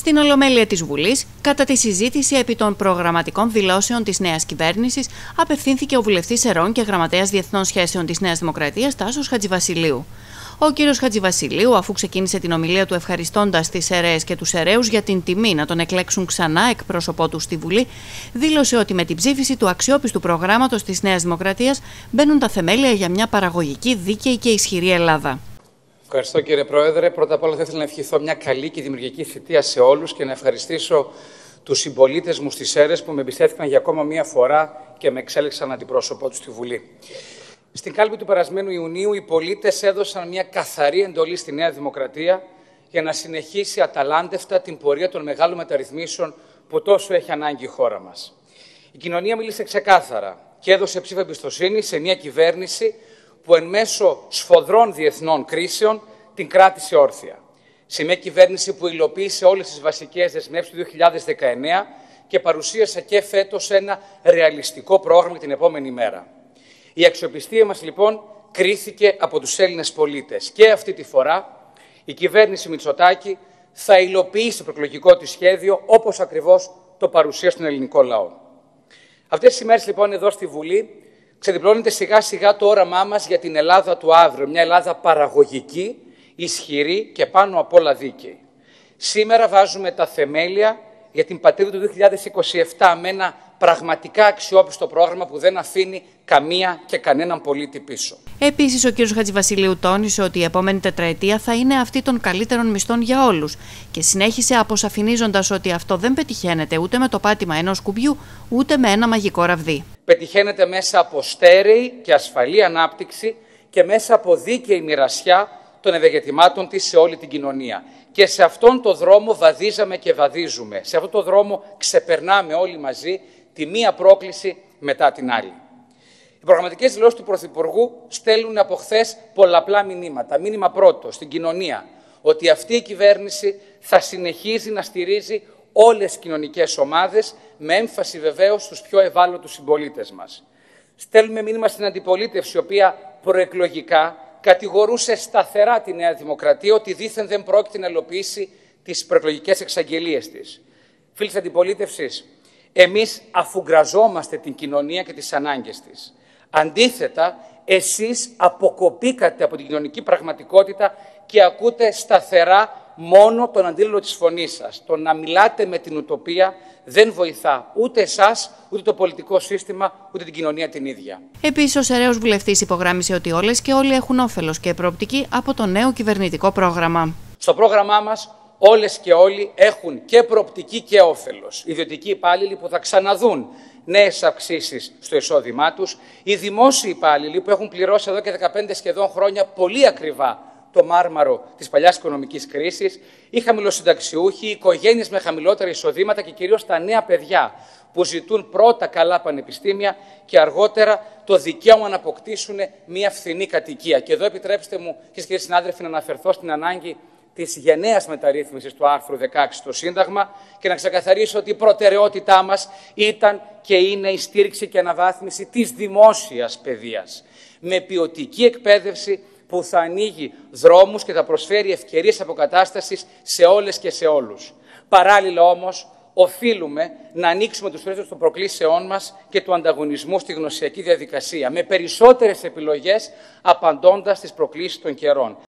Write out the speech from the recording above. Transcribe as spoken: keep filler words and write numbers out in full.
Στην Ολομέλεια της Βουλής, κατά τη συζήτηση επί των προγραμματικών δηλώσεων της νέας κυβέρνησης, απευθύνθηκε ο βουλευτής Ερών και γραμματέας Διεθνών Σχέσεων της Νέας Δημοκρατίας, Τάσος Χατζηβασιλείου. Ο κύριος Χατζηβασιλείου, αφού ξεκίνησε την ομιλία του ευχαριστώντας τις αιρέες και τους αιρέους για την τιμή να τον εκλέξουν ξανά εκπρόσωπό του στη Βουλή, δήλωσε ότι με την ψήφιση του αξιόπιστου προγράμματος της Νέας Δημοκρατίας μπαίνουν τα θεμέλια για μια παραγωγική, δίκαιη και ισχυρή Ελλάδα. Ευχαριστώ, κύριε Πρόεδρε. Πρώτα απ' όλα θα ήθελα να ευχηθώ μια καλή και δημιουργική θητεία σε όλους και να ευχαριστήσω τους συμπολίτες μου στις αίρες που με εμπιστεύτηκαν για ακόμα μία φορά και με εξέλεξαν αντιπρόσωπό τους στη Βουλή. Στην κάλπη του περασμένου Ιουνίου, οι πολίτες έδωσαν μια καθαρή εντολή στη Νέα Δημοκρατία για να συνεχίσει αταλάντευτα την πορεία των μεγάλων μεταρρυθμίσεων που τόσο έχει ανάγκη η χώρα μας. Η κοινωνία μίλησε ξεκάθαρα και έδωσε ψήφο εμπιστοσύνη σε μια κυβέρνηση που εν μέσω σφοδρών διεθνών κρίσεων την κράτησε όρθια. Σε μια κυβέρνηση που υλοποίησε όλες τις βασικές δεσμεύσεις του δύο χιλιάδες δεκαεννέα και παρουσίασε και φέτος ένα ρεαλιστικό πρόγραμμα την επόμενη μέρα. Η αξιοπιστία μας λοιπόν κρίθηκε από τους Έλληνες πολίτες και αυτή τη φορά η κυβέρνηση Μητσοτάκη θα υλοποιήσει το προεκλογικό της σχέδιο όπως ακριβώς το παρουσίασε στον ελληνικό λαό. Αυτές τις ημέρες λοιπόν εδώ στη Βουλή ξεδιπλώνεται σιγά σιγά το όραμά μας για την Ελλάδα του αύριο, μια Ελλάδα παραγωγική, ισχυρή και πάνω απ' όλα δίκαιη. Σήμερα βάζουμε τα θεμέλια για την πατρίδα του δύο χιλιάδες είκοσι επτά με ένα πραγματικά αξιόπιστο πρόγραμμα που δεν αφήνει καμία και κανέναν πολίτη πίσω. Επίσης, ο κ. Χατζηβασιλείου τόνισε ότι η επόμενη τετραετία θα είναι αυτή των καλύτερων μισθών για όλους και συνέχισε αποσαφηνίζοντας ότι αυτό δεν πετυχαίνεται ούτε με το πάτημα ενός κουμπιού, ούτε με ένα μαγικό ραβδί. Πετυχαίνεται μέσα από στέρεη και ασφαλή ανάπτυξη και μέσα από δίκαιη μοιρασιά των ευεργετημάτων της σε όλη την κοινωνία. Και σε αυτόν τον δρόμο βαδίζαμε και βαδίζουμε. Σε αυτόν τον δρόμο ξεπερνάμε όλοι μαζί τη μία πρόκληση μετά την άλλη. Οι προγραμματικές δηλώσεις του Πρωθυπουργού στέλνουν από χθες πολλαπλά μηνύματα. Μήνυμα πρώτο στην κοινωνία, ότι αυτή η κυβέρνηση θα συνεχίζει να στηρίζει όλες τις κοινωνικές ομάδες, με έμφαση βεβαίως στους πιο ευάλωτους συμπολίτες μας. Στέλνουμε μήνυμα στην αντιπολίτευση, η οποία προεκλογικά κατηγορούσε σταθερά τη Νέα Δημοκρατία ότι δήθεν δεν πρόκειται να υλοποιήσει τις προεκλογικές εξαγγελίες της. Φίλοι της αντιπολίτευσης, εμείς αφουγκραζόμαστε την κοινωνία και τις ανάγκες της. Αντίθετα, εσείς αποκοπήκατε από την κοινωνική πραγματικότητα και ακούτε σταθερά μόνο τον αντίλογο της φωνής σας. Το να μιλάτε με την ουτοπία δεν βοηθά ούτε εσάς, ούτε το πολιτικό σύστημα, ούτε την κοινωνία την ίδια. Επίσης, ο σεραίος βουλευτής υπογράμμισε ότι όλες και όλοι έχουν όφελος και προοπτική από το νέο κυβερνητικό πρόγραμμα. Στο πρόγραμμά μας, όλες και όλοι έχουν και προοπτική και όφελος. Οι ιδιωτικοί υπάλληλοι που θα ξαναδούν νέες αυξήσεις στο εισόδημά τους, οι δημόσιοι υπάλληλοι που έχουν πληρώσει εδώ και δεκαπέντε σχεδόν χρόνια πολύ ακριβά το μάρμαρο της παλιάς οικονομικής κρίσης, οι χαμηλοσυνταξιούχοι, οι οικογένειες με χαμηλότερα εισοδήματα και κυρίως τα νέα παιδιά που ζητούν πρώτα καλά πανεπιστήμια και αργότερα το δικαίωμα να αποκτήσουν μια φθηνή κατοικία. Και εδώ επιτρέψτε μου, κυρίες και κύριοι συνάδελφοι, να αναφερθώ στην ανάγκη της γενναίας μεταρρύθμισης του άρθρου δεκαέξι στο Σύνταγμα και να ξεκαθαρίσω ότι η προτεραιότητά μας ήταν και είναι η στήριξη και αναβάθμιση της δημόσιας παιδείας με ποιοτική εκπαίδευση που θα ανοίγει δρόμους και θα προσφέρει ευκαιρίες αποκατάστασης σε όλες και σε όλους. Παράλληλα όμως, οφείλουμε να ανοίξουμε τους φρέσκους των προκλήσεών μας και του ανταγωνισμού στη γνωσιακή διαδικασία, με περισσότερες επιλογές απαντώντας στις προκλήσεις των καιρών.